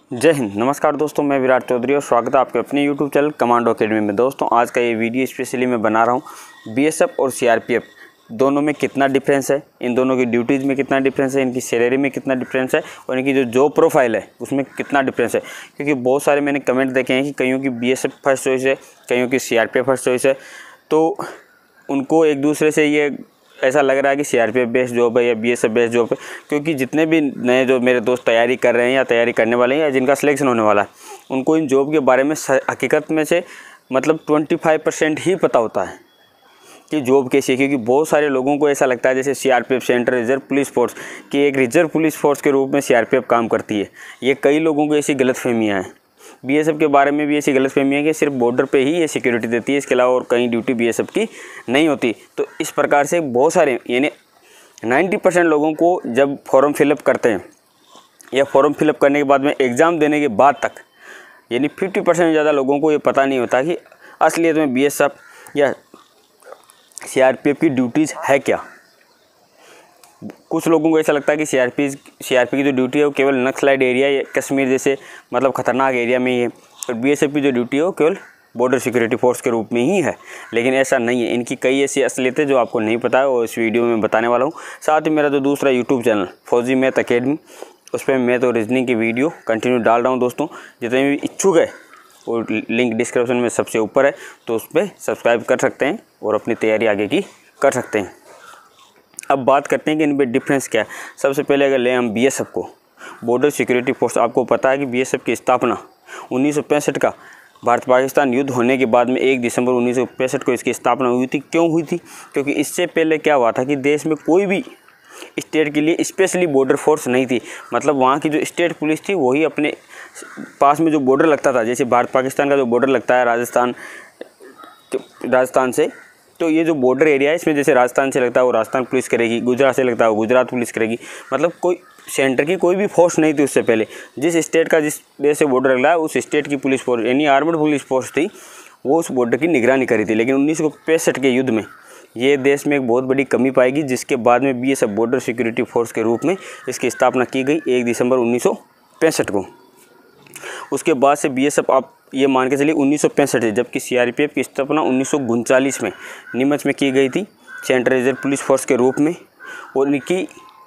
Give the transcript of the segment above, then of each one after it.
जय हिंद। नमस्कार दोस्तों, मैं विराट चौधरी और स्वागत है आपके अपने YouTube चैनल कमांडो एकेडमी में। दोस्तों आज का ये वीडियो स्पेशली मैं बना रहा हूँ बीएसएफ और सीआरपीएफ दोनों में कितना डिफरेंस है, इन दोनों की ड्यूटीज़ में कितना डिफरेंस है, इनकी सैलरी में कितना डिफरेंस है और इनकी जो जॉब प्रोफाइल है उसमें कितना डिफरेंस है। क्योंकि बहुत सारे मैंने कमेंट देखे हैं कि कईयों की बीएसएफ फर्स्ट चॉइस है, कईयों की सीआरपीएफ फर्स्ट चॉइस है, तो उनको एक दूसरे से ये ऐसा लग रहा है कि सीआरपीएफ बेस्ड जॉब है या बीएसएफ बेस्ड जॉब है। क्योंकि जितने भी नए जो मेरे दोस्त तैयारी कर रहे हैं या तैयारी करने वाले हैं या जिनका सिलेक्शन होने वाला है, उनको इन जॉब के बारे में हकीकत में से मतलब 25% ही पता होता है कि जॉब कैसी है। क्योंकि बहुत सारे लोगों को ऐसा लगता है जैसे CRPF central reserve police force कि एक रिजर्व पुलिस फोर्स के रूप में सीआरपीएफ काम करती है। ये कई लोगों को ऐसी गलतफहमियाँ हैं। बीएसएफ के बारे में भी ऐसी गलतफहमी है कि सिर्फ बॉर्डर पे ही ये सिक्योरिटी देती है, इसके अलावा और कहीं ड्यूटी बीएसएफ की नहीं होती। तो इस प्रकार से बहुत सारे यानी 90% लोगों को जब फॉर्म फिलअप करते हैं या फॉर्म फिलअप करने के बाद में एग्ज़ाम देने के बाद तक यानी 50% से ज़्यादा लोगों को ये पता नहीं होता कि असलियत में बीएसएफ या सीआरपीएफ की ड्यूटीज़ है क्या। कुछ लोगों को ऐसा लगता है कि सीआरपी की जो ड्यूटी है वो केवल नक्सलाइट एरिया या कश्मीर जैसे मतलब ख़तरनाक एरिया में ही है, और बीएसएफ की जो ड्यूटी है वो केवल बॉर्डर सिक्योरिटी फोर्स के रूप में ही है। लेकिन ऐसा नहीं है, इनकी कई ऐसी असलियतें जो आपको नहीं पता है और इस वीडियो में बताने वाला हूँ। साथ ही मेरा जो दूसरा YouTube channel Fauji math academy, उस पर मैं तो रीजनिंग की वीडियो कंटिन्यू डाल रहा हूँ। दोस्तों जितने भी इच्छुक है वो लिंक डिस्क्रिप्शन में सबसे ऊपर है, तो उस पर सब्सक्राइब कर सकते हैं और अपनी तैयारी आगे की कर सकते हैं। अब बात करते हैं कि इन पे डिफरेंस क्या है। सबसे पहले अगर लें हम बीएसएफ को, बॉर्डर सिक्योरिटी फोर्स, आपको पता है कि बीएसएफ की स्थापना 1965 का भारत पाकिस्तान युद्ध होने के बाद में 1 दिसंबर 1965 को इसकी स्थापना हुई थी। क्यों हुई थी? क्योंकि इससे पहले क्या हुआ था कि देश में कोई भी स्टेट के लिए स्पेशली बॉर्डर फोर्स नहीं थी। मतलब वहाँ की जो स्टेट पुलिस थी वही अपने पास में जो बॉर्डर लगता था, जैसे भारत पाकिस्तान का जो बॉर्डर लगता है राजस्थान से, तो ये जो बॉर्डर एरिया है इसमें जैसे राजस्थान से लगता है वो राजस्थान पुलिस करेगी, गुजरात से लगता है वो गुजरात पुलिस करेगी। मतलब कोई सेंटर की कोई भी फोर्स नहीं थी उससे पहले। जिस स्टेट का जिस देश से बॉर्डर लग रहा है उस स्टेट की पुलिस फोर्स यानी आर्मड पुलिस फोर्स थी, वो उस बॉर्डर की निगरानी करी थी। लेकिन 1965 के युद्ध में ये देश में एक बहुत बड़ी कमी पाएगी, जिसके बाद में बीएसएफ बॉर्डर सिक्योरिटी फोर्स के रूप में इसकी स्थापना की गई 1 दिसंबर 1965 को। उसके बाद से बीएसएफ आप ये मान के चलिए 1965 है, जबकि सीआरपीएफ की स्थापना 1939 में नीमच में की गई थी सेंट्रल रिजर्व पुलिस फोर्स के रूप में, और इनकी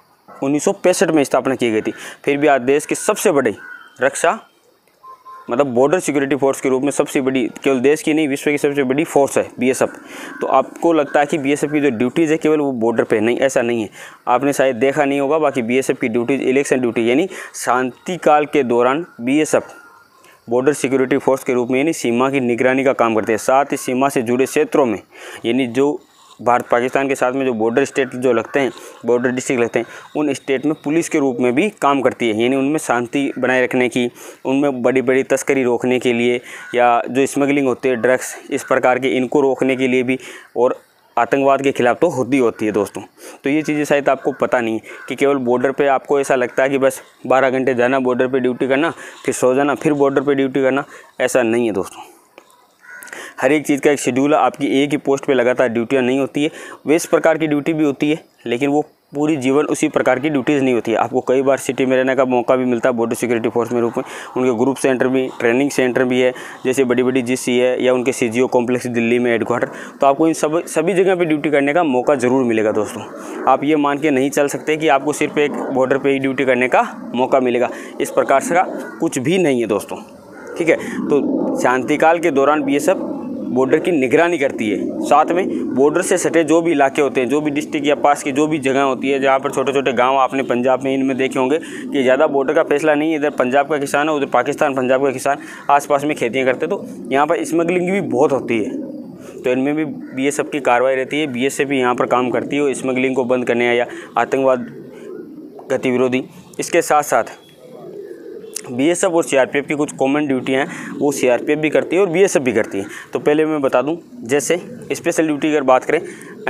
1965 में स्थापना की गई थी। फिर भी आज देश की सबसे बड़ी रक्षा मतलब बॉर्डर सिक्योरिटी फोर्स के रूप में सबसे बड़ी, केवल देश की नहीं विश्व की सबसे बड़ी फोर्स है बीएसएफ। तो आपको लगता है कि बीएसएफ की जो ड्यूटीज़ है केवल वो बॉर्डर पे, नहीं, ऐसा नहीं है। आपने शायद देखा नहीं होगा, बाकी बीएसएफ की ड्यूटीज़ इलेक्शन ड्यूटी यानी शांति काल के दौरान बीएसएफ बॉर्डर सिक्योरिटी फोर्स के रूप में यानी सीमा की निगरानी का काम करते हैं। साथ ही सीमा से जुड़े क्षेत्रों में यानी जो भारत पाकिस्तान के साथ में जो बॉर्डर स्टेट जो लगते हैं, बॉर्डर डिस्ट्रिक्ट लगते हैं, उन स्टेट में पुलिस के रूप में भी काम करती है। यानी उनमें शांति बनाए रखने की, उनमें बड़ी बड़ी तस्करी रोकने के लिए या जो स्मगलिंग होती है ड्रग्स इस प्रकार के, इनको रोकने के लिए भी, और आतंकवाद के खिलाफ तो होती है दोस्तों। तो ये चीज़ें शायद आपको पता नहीं है कि केवल बॉर्डर पे आपको ऐसा लगता है कि बस 12 घंटे जाना, बॉर्डर पे ड्यूटी करना, फिर सो जाना, फिर बॉर्डर पे ड्यूटी करना, ऐसा नहीं है दोस्तों। हर एक चीज़ का एक शेड्यूल है। आपकी एक ही पोस्ट पे लगातार ड्यूटियाँ नहीं होती है। वे इस प्रकार की ड्यूटी भी होती है, लेकिन वो पूरी जीवन उसी प्रकार की ड्यूटीज़ नहीं होती है। आपको कई बार सिटी में रहने का मौका भी मिलता है बॉर्डर सिक्योरिटी फोर्स में रूप में। उनके ग्रुप सेंटर भी, ट्रेनिंग सेंटर भी है, जैसे बड़ी बड़ी जीसी है या उनके सीजीओ कॉम्प्लेक्स दिल्ली में हेडक्वार्टर। तो आपको इन सभी जगह पे ड्यूटी करने का मौका ज़रूर मिलेगा दोस्तों। आप ये मान के नहीं चल सकते कि आपको सिर्फ एक बॉर्डर पर ही ड्यूटी करने का मौका मिलेगा। इस प्रकार से का कुछ भी नहीं है दोस्तों, ठीक है। तो शांतिकाल के दौरान बीएसएफ बॉर्डर की निगरानी करती है। साथ में बॉर्डर से सटे जो भी इलाके होते हैं, जो भी डिस्ट्रिक्ट या पास की जो भी जगह होती है जहाँ पर छोटे छोटे गांव आपने पंजाब में इनमें देखे होंगे कि ज़्यादा बॉर्डर का फैसला नहीं है, इधर पंजाब का किसान है, उधर पाकिस्तान पंजाब का किसान आसपास में खेतियाँ करते, तो यहाँ पर स्मगलिंग भी बहुत होती है। तो इनमें भी बीएसएफ की कार्रवाई रहती है। बीएसएफ भी यहाँ पर काम करती है और स्मगलिंग को बंद करने या आतंकवाद गतिविरोधी। इसके साथ साथ बीएसएफ और सीआरपीएफ की कुछ कॉमन ड्यूटियाँ हैं, वो सीआरपीएफ भी करती है और बीएसएफ भी करती है। तो पहले मैं बता दूं, जैसे स्पेशल ड्यूटी अगर बात करें,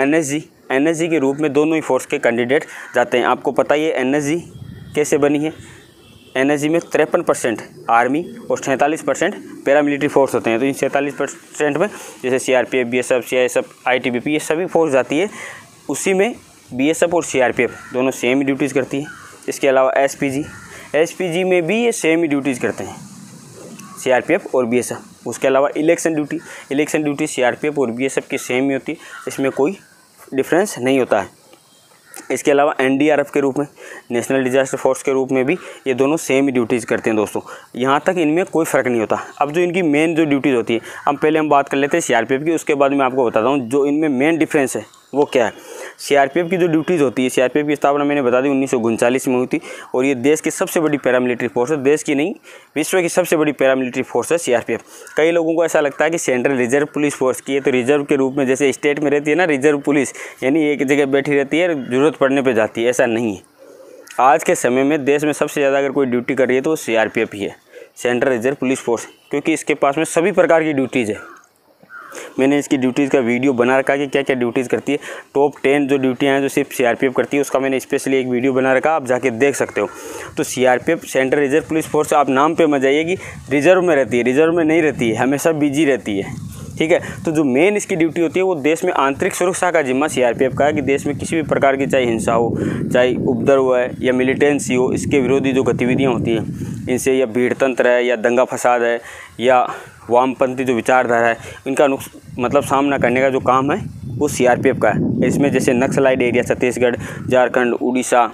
एनएसजी के रूप में दोनों ही फोर्स के कैंडिडेट जाते हैं। आपको पता ही है एनएसजी कैसे बनी है। एनएसजी में 53% आर्मी और 47% पैरामिलिट्री फोर्स होते हैं। तो इन 47% में जैसे सीआरपीएफ, बीएसएफ, सीआईएसएफ, आईटीबीपी ये सभी फोर्स जाती है। उसी में बीएसएफ और सीआरपीएफ दोनों सेम ड्यूटीज़ करती है। इसके अलावा एसपीजी में भी ये सेम ही ड्यूटीज़ करते हैं, सीआरपीएफ और बीएसएफ। उसके अलावा इलेक्शन ड्यूटी सीआरपीएफ और बीएसएफ की सेम ही होती है, इसमें कोई डिफरेंस नहीं होता है। इसके अलावा एनडीआरएफ के रूप में, नेशनल डिजास्टर फोर्स के रूप में भी ये दोनों सेम ही ड्यूटीज़ करते हैं दोस्तों। यहाँ तक इनमें कोई फ़र्क नहीं होता। अब जो इनकी मेन जो ड्यूटीज़ होती है, अब पहले हम बात कर लेते हैं सीआरपीएफ की, उसके बाद मैं आपको बताता हूँ जो इनमें मेन डिफरेंस है वो क्या है। सीआरपीएफ की जो ड्यूटीज़ होती है, सीआरपीएफ की स्थापना मैंने बता दी 1939 में हुई थी और ये देश की सबसे बड़ी पैरामिलिट्री फोर्स है। देश की नहीं, विश्व की सबसे बड़ी पैरामिलिट्री फोर्स है सीआरपीएफ। कई लोगों को ऐसा लगता है कि सेंट्रल रिजर्व पुलिस फोर्स की है, तो रिजर्व के रूप में जैसे स्टेट में रहती है ना रिजर्व पुलिस, यानी एक जगह बैठी रहती है, ज़रूरत पड़ने पर जाती है, ऐसा नहीं है। आज के समय में देश में सबसे ज़्यादा अगर कोई ड्यूटी कर रही है तो वो सीआरपीएफ ही है, सेंट्रल रिजर्व पुलिस फोर्स, क्योंकि इसके पास में सभी प्रकार की ड्यूटीज़ है। मैंने इसकी ड्यूटीज़ का वीडियो बना रखा कि क्या क्या ड्यूटीज़ करती है। टॉप 10 जो ड्यूटियाँ हैं जो सिर्फ सीआरपीएफ करती है, उसका मैंने स्पेशली एक वीडियो बना रखा, आप जाके देख सकते हो। तो CRPF central reserve police force, आप नाम पे मत जाइए कि रिजर्व में रहती है, रिजर्व में नहीं रहती है, हमेशा बिजी रहती है, ठीक है। तो जो मेन इसकी ड्यूटी होती है वो देश में आंतरिक सुरक्षा का जिम्मा सीआरपीएफ का है कि देश में किसी भी प्रकार की चाहे हिंसा हो, चाहे उपद्रव है या मिलिटेंसी हो, इसके विरोधी जो गतिविधियाँ होती हैं इनसे, या भीड़तंत्र है या दंगा फसाद है या वामपंथी जो विचारधारा है, इनका मतलब सामना करने का जो काम है वो सीआरपीएफ का है। इसमें जैसे नक्सलाइट एरिया छत्तीसगढ़, झारखंड, उड़ीसा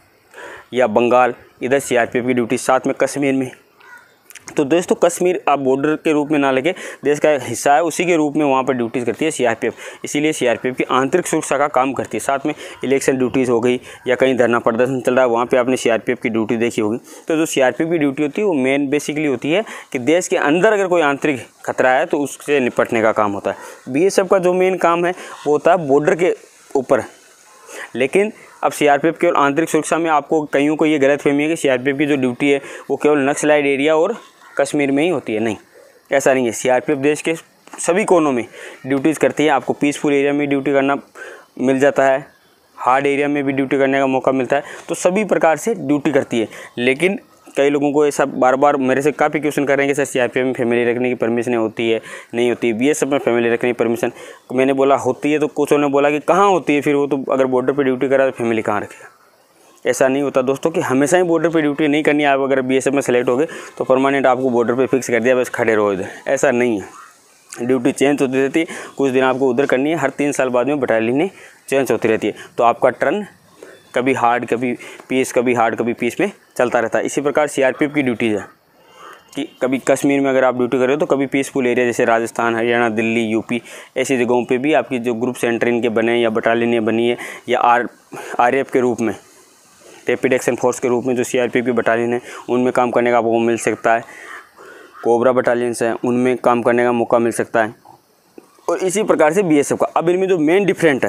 या बंगाल, इधर सीआरपीएफ की ड्यूटी, साथ में कश्मीर में। तो दोस्तों कश्मीर आप बॉर्डर के रूप में ना लेके देश का हिस्सा है, उसी के रूप में वहाँ पर ड्यूटीज़ करती है सीआरपीएफ। इसीलिए सीआरपीएफ की आंतरिक सुरक्षा का काम करती है। साथ में इलेक्शन ड्यूटीज़ हो गई या कहीं धरना प्रदर्शन चल रहा है, वहाँ पे आपने सीआरपीएफ की ड्यूटी देखी होगी। तो जो सीआरपीएफ की ड्यूटी होती है वो मेन बेसिकली होती है कि देश के अंदर अगर कोई आंतरिक खतरा है तो उससे निपटने का काम होता है। बीएसएफ का जो मेन काम है वो होता है बॉर्डर के ऊपर। लेकिन अब सीआरपीएफ केवल आंतरिक सुरक्षा में, आपको कईयों को ये गलतफहमी है कि सीआरपीएफ की जो ड्यूटी है वो केवल नक्सलाइट एरिया और कश्मीर में ही होती है। नहीं, ऐसा नहीं है। सीआरपीएफ देश के सभी कोनों में ड्यूटीज़ करती है। आपको पीसफुल एरिया में ड्यूटी करना मिल जाता है, हार्ड एरिया में भी ड्यूटी करने का मौका मिलता है, तो सभी प्रकार से ड्यूटी करती है। लेकिन कई लोगों को ऐसा बार बार मेरे से काफ़ी क्वेश्चन कर रहे हैं कि सर सीआरपीएफ में फैमिली रखने की परमिशन होती है, नहीं होती है। बीएसएफ में फैमिली रखने की परमिशन मैंने बोला होती है, तो कुछ ने बोला कि कहाँ होती है, फिर वो तो अगर बॉर्डर पर ड्यूटी करा तो फैमिली कहाँ रखेगा। ऐसा नहीं होता दोस्तों कि हमेशा ही बॉर्डर पे ड्यूटी नहीं करनी है। आप अगर बीएसएफ में सेलेक्ट हो गए तो परमानेंट आपको बॉर्डर पे फिक्स कर दिया, बस खड़े रहो इधर, ऐसा नहीं है। ड्यूटी चेंज होती रहती है, कुछ दिन आपको उधर करनी है, हर 3 साल बाद में बटालियन चेंज होती रहती है। तो आपका टर्न कभी हार्ड कभी पीस, कभी हार्ड कभी पीस में चलता रहता है। इसी प्रकार सीआरपीएफ की ड्यूटीज़ है कि कभी कश्मीर में अगर आप ड्यूटी कर रहे हो तो कभी पीसफुल एरिया जैसे राजस्थान, हरियाणा, दिल्ली, यूपी, ऐसी जगहों पे भी आपकी जो ग्रुप सेंटर इनके बने या बटालियन बनी है, या आरएफ के रूप में, रैपिड एक्शन फोर्स के रूप में जो सीआरपीएफ की बटालियन है उनमें काम करने का आपको मिल सकता है। कोबरा बटालियंस हैं उनमें काम करने का मौका मिल सकता है। और इसी प्रकार से बीएसएफ का। अब इनमें जो मेन डिफरेंट है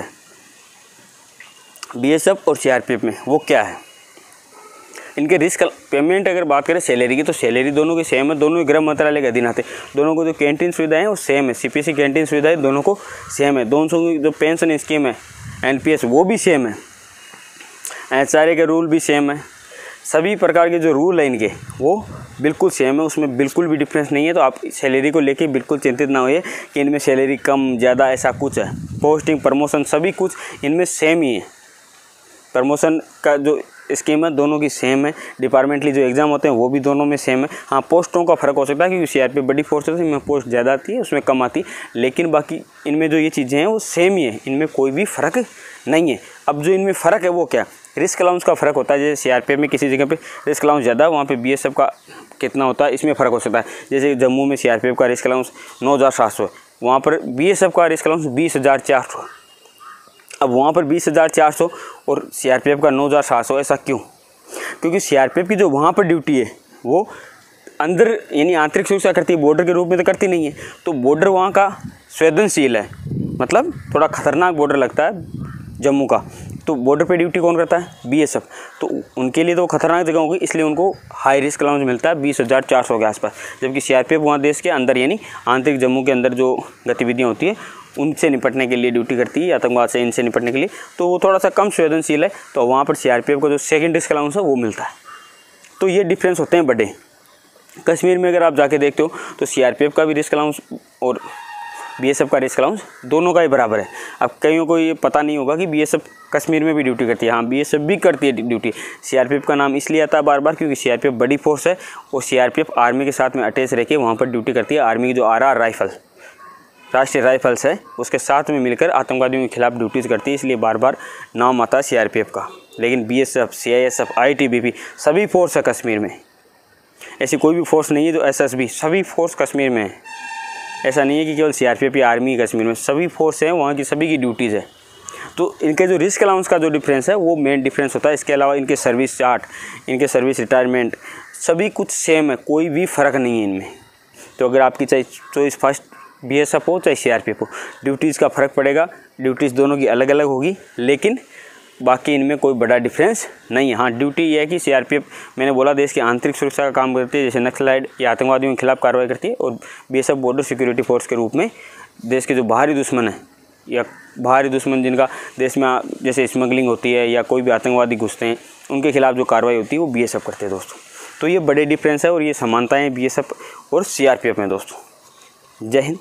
बीएसएफ और सीआरपीएफ में वो क्या है, इनके रिस्क पेमेंट अगर बात करें सैलरी की, तो सैलरी दोनों की सेम है, दोनों गृह मंत्रालय के अधीन आते हैं। दोनों को जो कैंटीन सुविधाएं हैं वो सेम है, सीपीसी कैंटीन सुविधाएं दोनों को सेम है। दोनों की जो पेंशन स्कीम है एनपीएस वो भी सेम है, एचआरए के रूल भी सेम है। सभी प्रकार के जो रूल है इनके वो बिल्कुल सेम है, उसमें बिल्कुल भी डिफरेंस नहीं है। तो आप सैलरी को लेके बिल्कुल चिंतित ना होइए कि इनमें सैलरी कम ज़्यादा ऐसा कुछ है। पोस्टिंग, प्रमोशन सभी कुछ इनमें सेम ही है। प्रमोशन का जो स्कीम है दोनों की सेम है। डिपार्टमेंटली जो एग्ज़ाम होते हैं वो भी दोनों में सेम है। हाँ, पोस्टों का फ़र्क हो सकता है क्योंकि सीआरपीएफ बड़ी फोर्स है, इसमें पोस्ट ज़्यादा आती है, उसमें कम आती है। लेकिन बाकी इनमें जो ये चीज़ें हैं वो सेम ही है, इनमें कोई भी फ़र्क नहीं है। अब जो इनमें फ़र्क है वो क्या, रिस्क अलाउंस का फ़र्क होता है। जैसे सीआरपीएफ में किसी जगह पे रिस्क अलाउंस ज़्यादा है, वहाँ पे बीएसएफ का कितना होता है इसमें फ़र्क हो सकता है। जैसे जम्मू में सीआरपीएफ का रिस्क अलाउंस 9,700 है, वहाँ पर बीएसएफ का रिस्क अलाउंस 20,400। अब वहाँ पर 20,400 और सीआरपीएफ का 9,700, ऐसा क्यों? क्योंकि सीआरपीएफ की जो वहाँ पर ड्यूटी है वो अंदर यानी आंतरिक सुरक्षा करती है, बॉर्डर के रूप में तो करती नहीं है। तो बॉर्डर वहाँ का संवेदनशील है, मतलब थोड़ा खतरनाक बॉर्डर लगता है जम्मू का। तो बॉर्डर पे ड्यूटी कौन करता है? बीएसएफ। तो उनके लिए तो खतरनाक जगह होगी, इसलिए उनको हाई रिस्क अलाउंस मिलता है 20,400 के आसपास। जबकि सीआरपीएफ वहाँ देश के अंदर यानी आंतरिक जम्मू के अंदर जो गतिविधियाँ होती है उनसे निपटने के लिए ड्यूटी करती है, आतंकवाद से इनसे निपटने के लिए, तो वो थोड़ा सा कम संवेदनशील है। तो वहाँ पर सीआरपीएफ का जो सेकेंड रिस्क अलाउंस है वो मिलता है। तो ये डिफरेंस होते हैं बड़े। कश्मीर में अगर आप जाके देखते हो तो सीआरपीएफ का भी रिस्क अलाउंस और बीएसएफ का रिस्क अलाउंस दोनों का ही बराबर है। अब कईयों को ये पता नहीं होगा कि बीएसएफ कश्मीर में भी ड्यूटी करती है। हाँ, बीएसएफ भी करती है ड्यूटी। सीआरपीएफ का नाम इसलिए आता है बार बार क्योंकि सीआरपीएफ बड़ी फोर्स है और सीआरपीएफ आर्मी के साथ में अटैच रह के वहाँ पर ड्यूटी करती है। आर्मी की जो आरआर राइफल, राष्ट्रीय राइफल्स है, उसके साथ में मिलकर आतंकवादियों के खिलाफ ड्यूटीज़ करती है, इसलिए बार बार नाम आता है सीआरपीएफ का। लेकिन बीएसएफ, सीआईएसएफ, आईटीबीपी सभी फोर्स है कश्मीर में। ऐसी कोई भी फोर्स नहीं है जो एसएसबी, सभी फोर्स कश्मीर में है। ऐसा नहीं है कि केवल सीआरपीएफ या आर्मी कश्मीर में, सभी फोर्स हैं, वहाँ की सभी की ड्यूटीज़ है। तो इनके जो रिस्क अलाउंस का जो डिफरेंस है वो मेन डिफरेंस होता है। इसके अलावा इनके सर्विस चार्ट, इनके सर्विस रिटायरमेंट सभी कुछ सेम है, कोई भी फ़र्क नहीं है इनमें। तो अगर आपकी चाहे चॉइस फर्स्ट बीएसएफ हो चाहे सीआरपीएफ हो, ड्यूटीज़ का फ़र्क पड़ेगा, ड्यूटीज़ दोनों की अलग अलग होगी, लेकिन बाकी इनमें कोई बड़ा डिफरेंस नहीं है। हाँ, ड्यूटी ये है कि सीआरपीएफ मैंने बोला देश की आंतरिक सुरक्षा का काम करती है, जैसे नक्सलाइट या आतंकवादियों के खिलाफ कार्रवाई करती है, और बीएसएफ बॉर्डर सिक्योरिटी फोर्स के रूप में देश के जो बाहरी दुश्मन है या बाहरी दुश्मन जिनका देश में जैसे स्मगलिंग होती है या कोई भी आतंकवादी घुसते हैं उनके खिलाफ जो कार्रवाई होती है वो बीएसएफ करते हैं दोस्तों। तो ये बड़े डिफरेंस है और ये समानताएँ बीएसएफ और सीआरपीएफ में दोस्तों। जय हिंद।